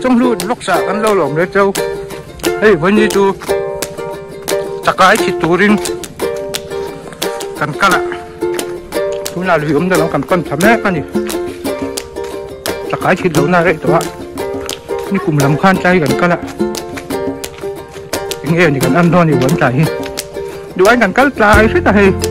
trong lụt lóc xả ăn lâu lỏng đấy châu hey vẫn như chú chắc cái chỉ chú riêng cần cắt ạ chú nào lười đó nó cần con thấm đấy con gì chắc cái chỉ đấu này đấy các bạn như cùng làm khan chay cần cắt ạ nghe thì cần ăn thôi thì vẫn chảy đồ anh cần cắt lại rất là hay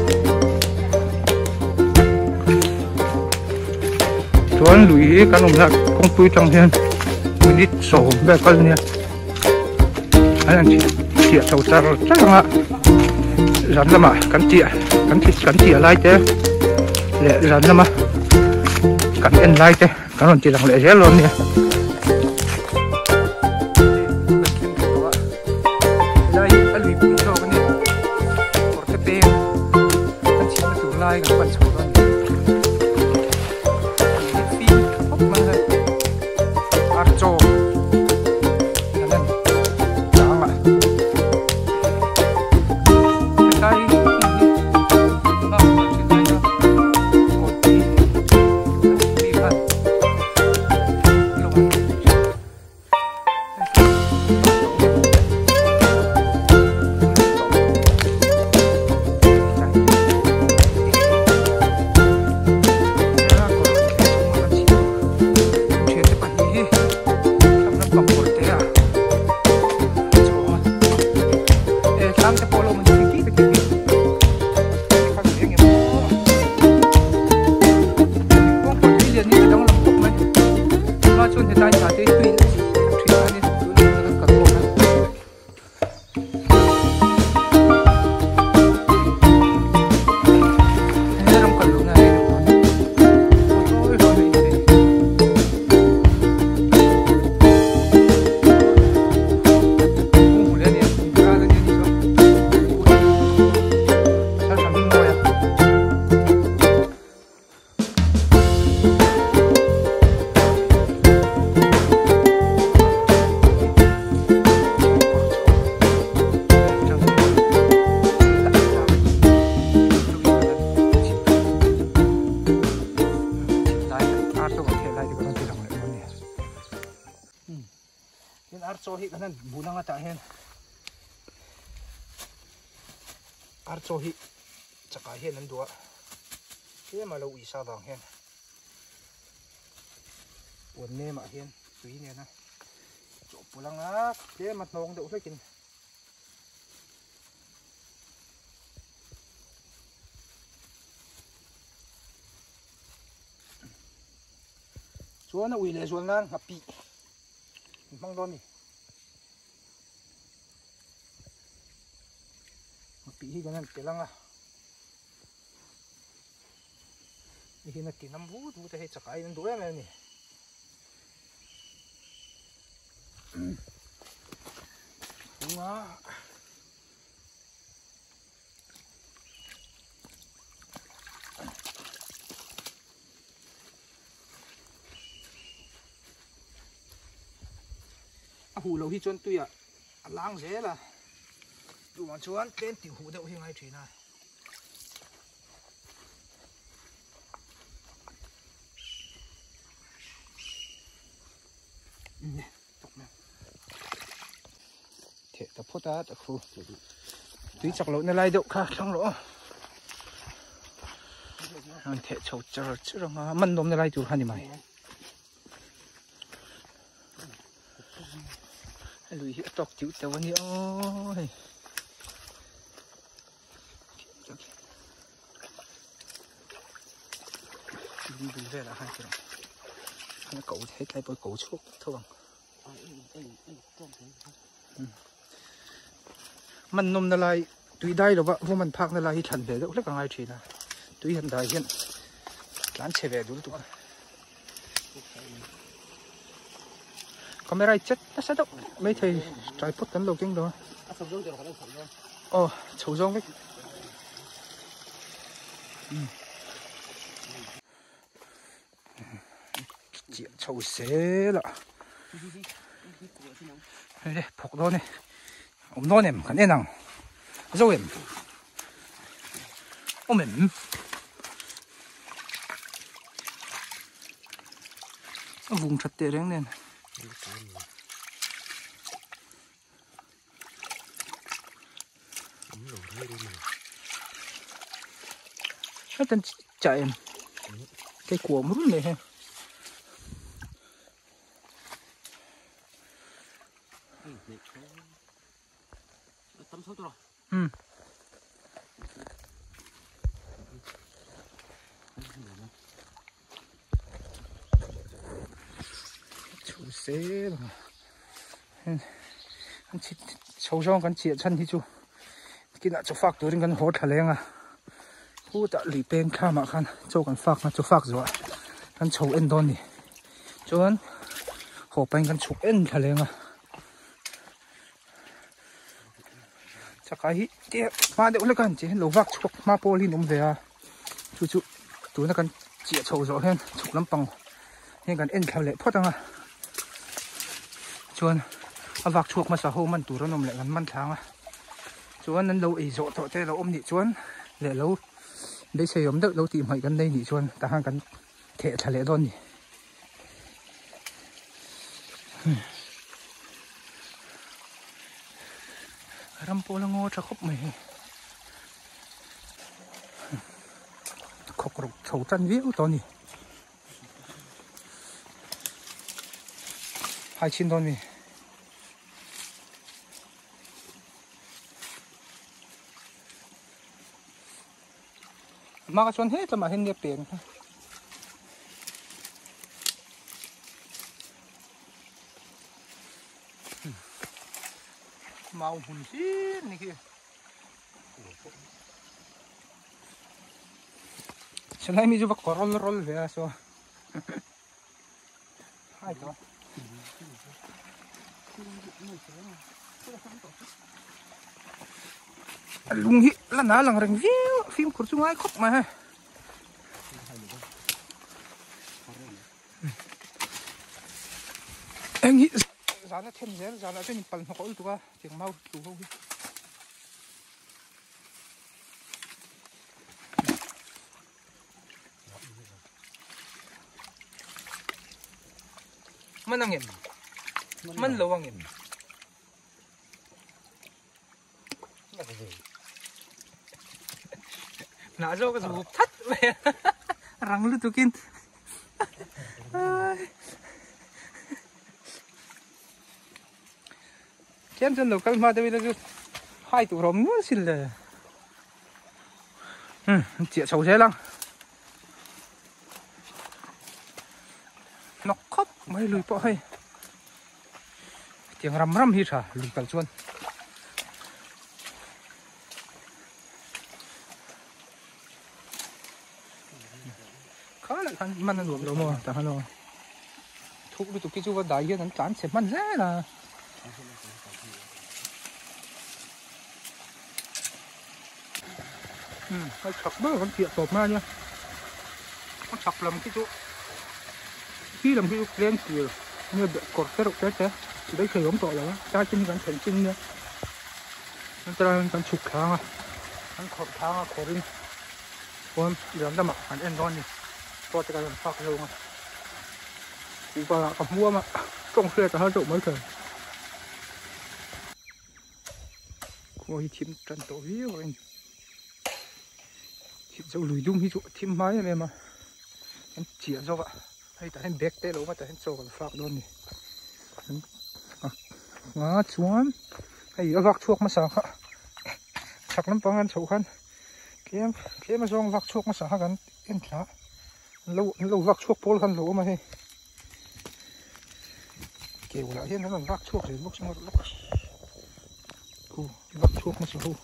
chú anh lười cái nồng nặc không tươi trong thiên mình đi sổ về con nha anh ăn chĩa sầu ra rồi chắc là rắn là mà cắn chĩa lại chứ lẹ rắn là mà cắn em lại chứ cắn còn chỉ là lẹ rét luôn nha đây anh lùi bụi cho cái này một cái bê anh chỉ là tủ lai cái phần sầu rồi archohi kanan bunang ata hen archohi chaka hen an dua ke ma lo isa dang hen pon ne ma hen tui ne na cho pulang a ke mat nong de ulekin chuan a ui le zual nan happy mang don ni happy hi ganan telanga hi na tinam bu tu te he chakai nan doya me ni wa hủ lẩu hi chôn tui à lang dễ là đủ mà chuan tên tiểu hủ đậu hi ngay thủy này nè tóc nè thế tập phốt ta tập phu tui chọc lẩu này lại đậu khác xong rồi anh thế chầu chờ chứ rồi mình đom này lại chủ hành mày lùi hiện tóc chịu tàu anh ơi đi về là hai cái nó cậu thấy tay bơi cậu chuốc thôi mình nôm lại tùy đây rồi vợ vô mình phạc lại thần về đâu rất là ngay chuyện là tùy hiện đại hiện lán xe về đúng tụi camera chết nó sẽ động mấy thầy trái phút tấn đầu kinh đó chầu rong đấy chị chầu xế là đây phục đó này ông nó này cái này nào rồi ông mình vùng chặt tệ đấy nên nó tên chạy cái của mướn này ha. Ừ. chủ xe anh chị sâu trong cái chuyện chân thì chú cái nào cho phát tôi đến cái hốt thằng lên àผู้จะหลีเป็นข้ามาคันโจกันฟักนะโจฟักจ้ะกันโชว์เอ็นตอนนี้จนขอไปกันฉุกเอ็นทะเลงอ่ะจะใครเดี๋ยวมาเดี๋ยวเลยกันเจ้าลูกฟักฉุกมาโปลีนุ่มเสียจู่ๆตัวนั้นกันเจี๋ยโชว์จ้ะเห็นฉุกลำปังเห็นกันเอ็นทะเลพอจังอ่ะจนเอาฟักฉุกมาสะโฮมันตัวนั้นนุ่มเลยกันมันทางอ่ะจนนั้นเราอีโจต่อเจ้าเราอมดิจนเหลือเราได้ใช้ยมเด็กเราตีหอยกันได้หนิชวนแต่ห่างกันเทะทะเลต้นนี่รำโพลงโง่จะครบไหมขบกรุกโฉจันวิวตอนนี้หายชิ้นตอนนี้มาก็ชวนเฮ้จะมาเห็นเนี่ยเปลี่ยนเมาหุ่นชีนนี่คือฉันให้มีจุดกรอลเวียสัวให้ตัวลุงฮิล้านหน้าหลังเริงวิวฟิล์มขุดจุงไอ้ครบมาฮะเอ็งฮิจานนั้นเทมเซลจานนั้นเป็นปัลหัวก้อยตัวเจียงเมาตัวเขามันนั่งเงียบมันระวังเงียบน่าจะก็สูบทัดเลยรังลึกตัวกินเช่นจนเราเข้ามาได้แล้วก็ให้ตัวเราเนื้อสิเลยเจี๊ยบเฉาใช่ลังนกคบไม่ลุยปะให้เจียงรำฮิตอ่ะลุยกันชวนมันนั่นรวมเราหมดแต่ฮัลโหลทุกทุกที่จู่ว่าได้ยังนั้นการเสพมันแน่ละไอ้ฉักเบอร์มันเปียกตบมาเนี่ยมันฉักลำที่จู่ที่ลำที่จู่เลี้ยงเกลือเนี่ยเด็กกดเตะเตะจะได้เคยล้มต่อแล้วจ้าจิ้มกันแข็งจิ้มเนี่ยมันจะเป็นการฉุกทางอ่ะมันขดทางอ่ะขดนี่คนเหลือดำอ่ะอันเอ็นร้อนนี่ก็จะกลายเป็นฟักลงอ่ะกูก็กับมัวมาต้องเคลียร์แต่ถ้าจบไม่ถึงกูให้ทีมจันโตวิวเองทีมเจ้าลุยดุ้งที่จุทีมไม้อะไรมาเห็นเจี๋ยโซ่อะให้แต่เห็นเบกเต้หรือว่าแต่เห็นโซ่กับฟักโดนนี่งาชวนให้เอาฟักชวกมาสักชักน้ำปังกันโฉกันเกี่ยมาส่งฟักชวกมาสักกันเอ็นขาเราวักชวกโพลกันหรูมาให้เกี่ยวละเห็นแล้ววักชวกเลยวักชวกกูวักชวกมาสิกู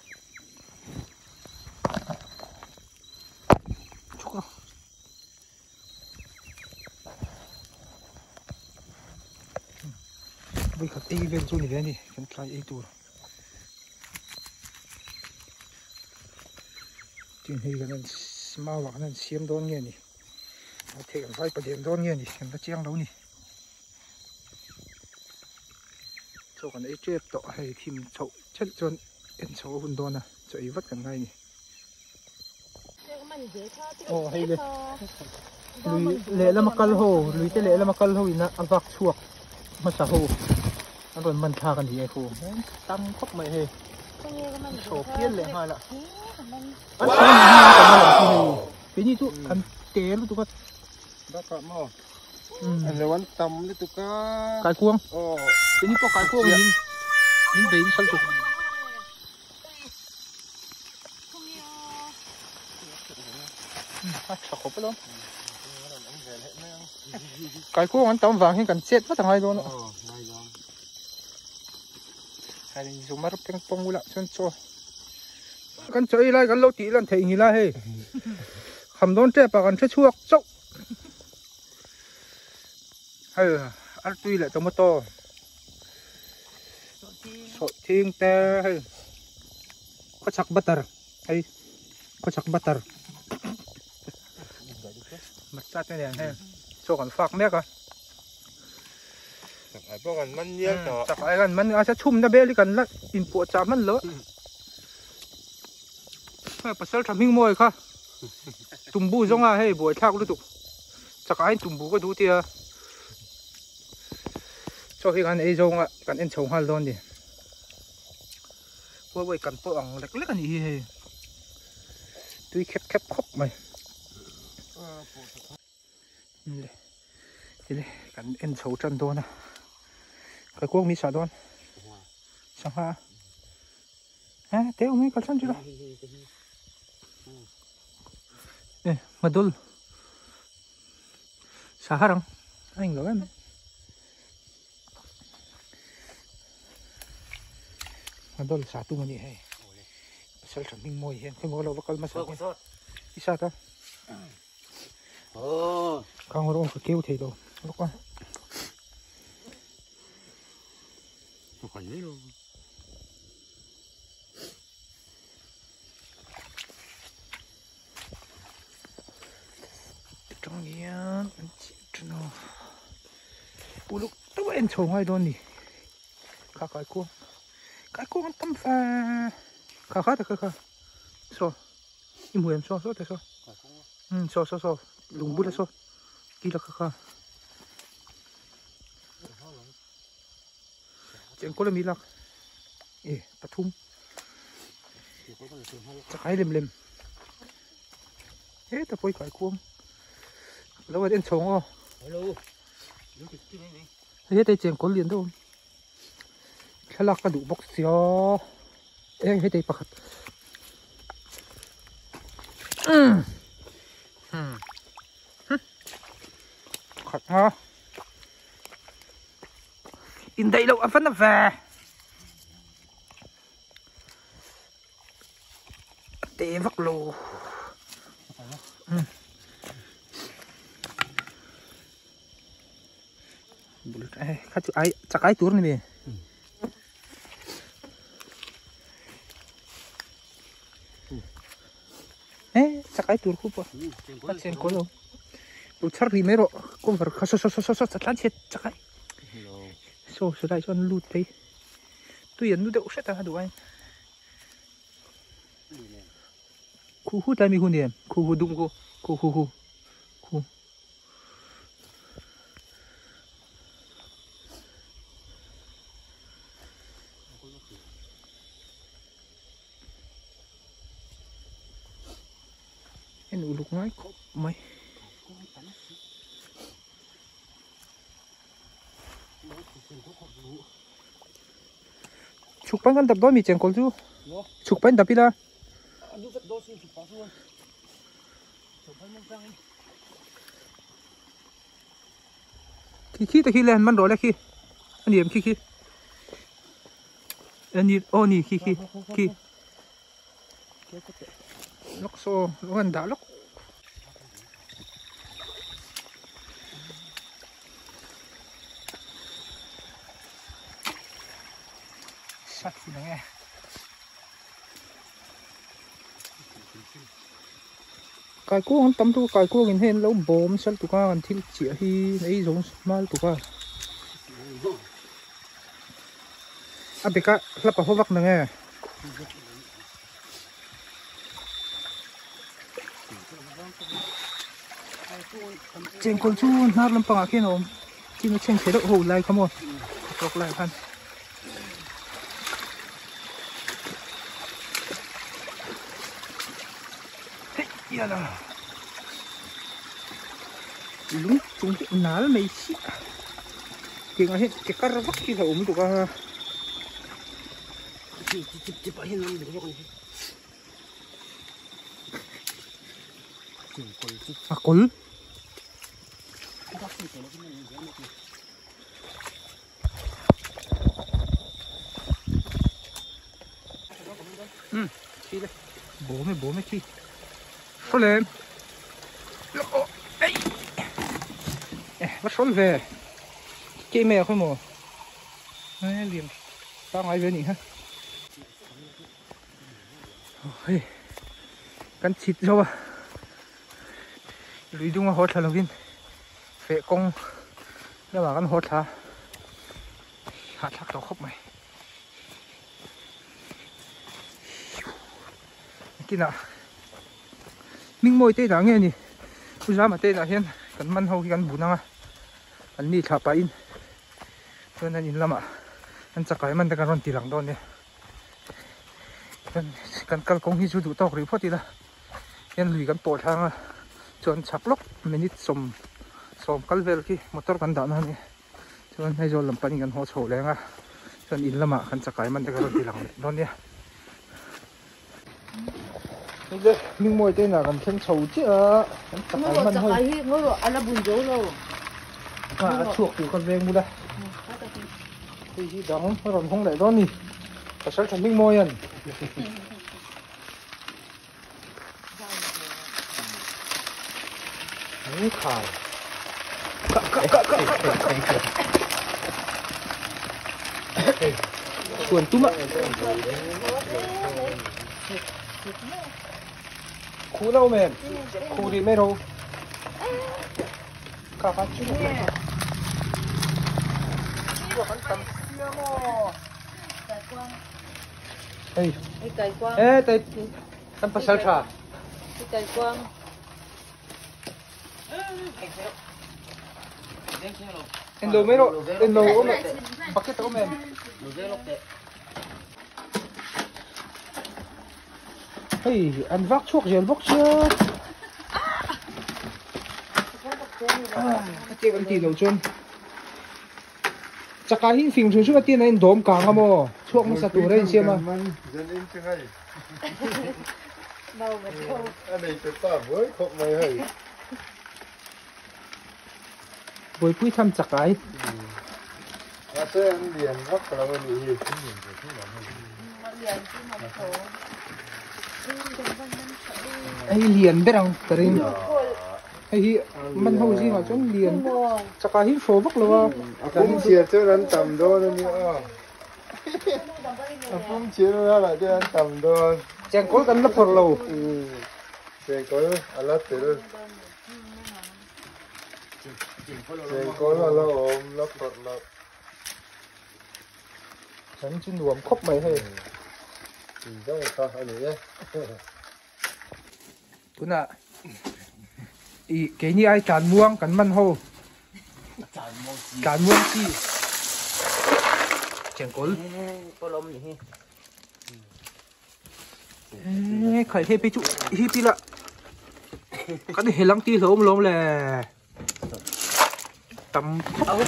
ชวกไปขัดตีเวรจูนี่เวรนี่กันใครไอ้ตัวจริงที่กันนั่นมาหวังนั่นเสียมโดนเงี้ยนี่เทกันไฟประเดี๋ยวโดนเงี้ยนี่กันตะเจียงเรานี่โชว์กันไอ้เจ็บต่อให้ทีมโชว์เช่นจนเอ็นโชว์หุ่นโดนนะจะอีวัดกันไงนี่โอ้ให้เลยลุยเละแล้วมากัลโหลุยจะเละแล้วมากัลโหอีกนะอัลฟักชวกมาสะหูอันนั้นมันพากันดีไอ้ครูตั้มครบไหมเฮ้โฉบเพี้ยนเลยฮะละอันนี้กันมาหลังที่ปีนี้ทุกอันเต๋ลูกตุ๊กได้กลับมาอันนี้วันต่ำนี่ตุ๊กกายควงปีนี้พวกกายควงยิงไปยิงสักตุกสะขบไปแล้วกายควงอันต่ำฝังให้กันเจ็ดว่าทางไหนโดนใครจะมารับเป็นปงละชนโซ่กันเจออะไรกันโลตีลันเทียงละเฮ้คำโดนเจ็บปากกันชั่วโจ๊กอันตุยแหละตัวมาโตสดทิ้งแต่ก็ชักบัตรก็ชักบัตรมัดจัดเนี่ยเฮ้โซ่กันฝากแม่ก็ไอ้พวกกันมันเยอะต่อจากไอ้กันมันอาจจะชุ่มนะเบลกันละอินปวดจามันเลอะปัสสาวะทำหิ้งมวยค่ะตุ่มบูจงอ่ะให้บัวชักรู้ตุกจากไอ้ตุ่มบูก็ดูเตียชอบให้กันไอ้จงอ่ะกันเอ็นชงฮัลโหลนี่ว่าไว้กันปวงเล็กๆกันอีเฮ้ดูแคบครบไหมนี่เลยกันเอ็นชงจันโดนะกระกวงมีสาดอนสังหาเต้าไม่กันสันจุดละมาดูสาหรังอันนี้ก็ไม่มาดูสาตุมันนี่ให้เสร็จทำมิ่งมวยเห็นคุณบอกเราว่ากันมาสักเนี่ยอีสาต้าข้างเราก็เกี่ยวเทโลลูกว่าคนนี้รู้ตรงนี้มันจีบจนปูลูกตัวเอ็นชงให้โดนนี่ข้าไก่กุ้งมันตั้มฟ้าข้าแต่ข้าโซ่ยิ่งเหมือนโซ่แต่โซ่โซ่ลุงบุตรโซ่กี่ละข้าเจ้าก็เลยมีลักปทุมจะขายเล็มแต่ปล่อยไก่ควงแล้วว่าเดินชงอ่ะแต่เจ้าก็เลี้ยงด้วยแค่ลักกระดูกบกเสียให้ได้ปะครับขัดฮะอินได้แล้วอันนั้นแฝเตะฟักโลบุรุษข้าจะจักไอ้ตัวนี่จักไอ้ตัวคู่ปะข้าเซนโคโลบุชาริเมโร่ก็ฟาร์ข้าโซ่จัดล้านเช็ดจักไอ้โซ่สุดท้ายส่วนลูดไปตัวยันลูดเด็กอุตส่าห์ดูไอ้คู่แต่มีคนเดียวคู่ดุมคู่เห็นลูกน้อยครบไหมชุกปันกันดับด้วยมีเจงกอลจูชุกปันดับพี่ละขี้ตะขี้แลนมันรอแล้วขี้อันนี้ขี้อันนี้โอ้นี่ขี้ล็อกโซ่ล็อกอันดาล็อกสัตว์ยังไงไก่กุ้งตั้มตัวไก่กุ้งเห็นแล้วบอมสัตว์ตัวกันที่เจี๋ยฮีไอ้สงมาตัวกันอ่ะเบก้ารับประพวักนั่งไงเจงคนชูน่าลำปางอาเคนอม khi nó chen chế độ hồ lại không ổn chọc lại khăn iya lah lúng chúng ná là mấy xí kìa ngay cái cà rốt kia là ốm tụi ca à cối chi đây bố mày chi số lên bắt số về chơi mèo không mồ liền tao ngay về nhỉ ha cắn thịt rồi lưới đúng là hot là viên phệ công nó bảo con hot hả hạt thác tao khóc mày kia nào mình mồi tê đáng nghe nhỉ bây giờ mà tê là hiện cần măn hậu cần bún à anh đi thả in cho nên nhìn lắm ạ anh chắc cái mình đã cần tỉ lặng đó nè cần cần công hi chú đủ tao report đi là hiện lùi cần bỏ thang à chọn chắp lốc mình xôm cal vel ki motor kan da na ni chon hai zo lam pani kan ho chho lenga chon in lama kan chakai man te ka ron tilang don ya ni mình moi te na kan theng chho chi a kan chakai man hoi hi ngo ala bun jo lo ka chuak tu kan veng mu da hi dang ron hong lại đó ni ka sal thang mình moi anนี่ข่าวส่วนตุ้มอ่ะครูเล่าแมนครูดีไม่รู้ข้าพันชื่ออะไรว่าพันตังเสียมอเฮ้ยไก่กวางแต่กันภาษาชาไก่กวาง Endomero, paket ako men. Hey, ăn vác chuột gel bóc chưa? Cái con tì đầu chân. Chắc cả hình phim chúng tiền này đốm cả ngắm mò. Chuột nó sát tủ đây xem mà. Anh này tự ta với không mày hay. Với quý thăm chắc cái sẽ anh liền góc là mình đi ai liền biết không cái này ai mình hầu gì mà chúng liền chắc cái hình số vóc luôn không chia cho anh tầm đô nữa không chia ra là cho anh tầm đô chàng có cần lấp phật lâu chàng có lấp từ chàng có là lâu lấp phật lấp ฉันจิ้นรวมครบไหมเฮ้ยต้องเข้าอันนี้เนี่ยคุณอ่ะอีเกี่ยนี่ไอ้จานม่วงกันมันโหจานม่วงที่เจียงกลไข่เทไปจุฮีปีละกันเห็นลังตีล้มเลยตำครบ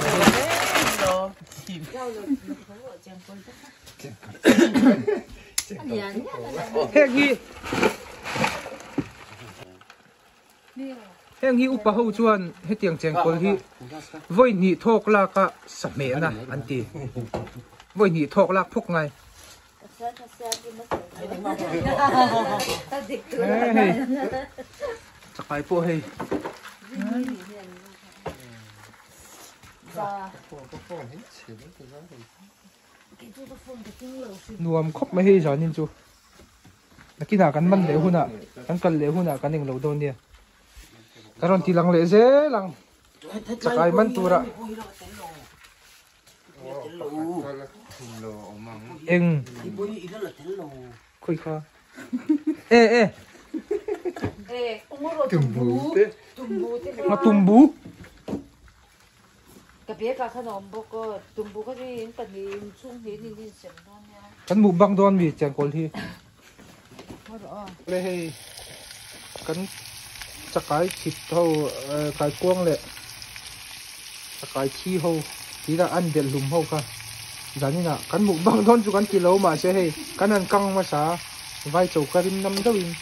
heng hi upa ho chuan he tiang cheng kol hi voi ni thok la ka same na anti voi ni thok la phok ngai hey sakai po hey nuam khóc mấy hi giờ nhìn chú là khi nào cắn mân lệ hôn à cắn cần lệ hôn à cắn đỉnh lầu đôn đi cái còn thì lằng lệ dễ lằng chắc ai mân tu ra em khôi kha ê tumbu cái bé cả khăn ôm bốc có tụm bốc cái gì cái gì xuống thế thì xem đó nha kan mu bang don mi chang kol hi thôi rồi le hei kan chakai chip ho kai kuang le chakai chi ho ti da an del lum ho ka zani na kan mu bang don chu kan kilo ma che hei kan an kang ma sa vai chou karin nam do in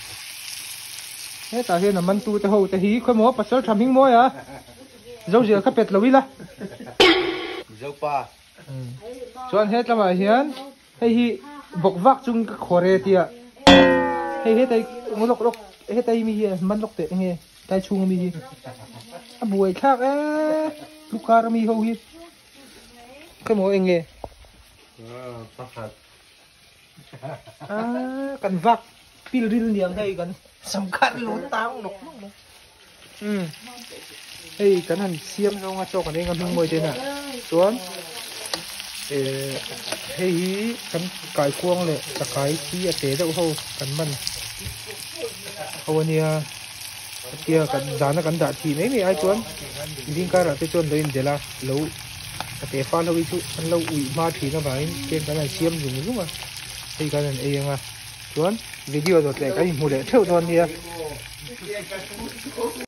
he ta he na man tu te ho te hi khoi mo pasal tham hing mo ya dấu gì khắp biệt lối là dấu pa chọn hết là mà hiền hay hi bọc vác chung cái khore tia hay hết đây ngô lộc lộc hết đây mi hi man lộc tệ nghe tay chung mi hi buổi khác á lúc car mi hầu hi cái món anh nghe cần vác pil ril niang đây cần sắm khăn lún tao nọc hey kan han siam ho nga cho kan eng am moi te na chuan hey kan kai kuang le ta kai chi ate deuh ho kan man awania kia kan dana kan da thi mai mai ai chuan ding ka ra te chuan lein dela lo ate fa lo chu an lo ui ma thi na vai ken kan han siam dung luma hey kan an e nga chuan video dot le kai mu le theu don nia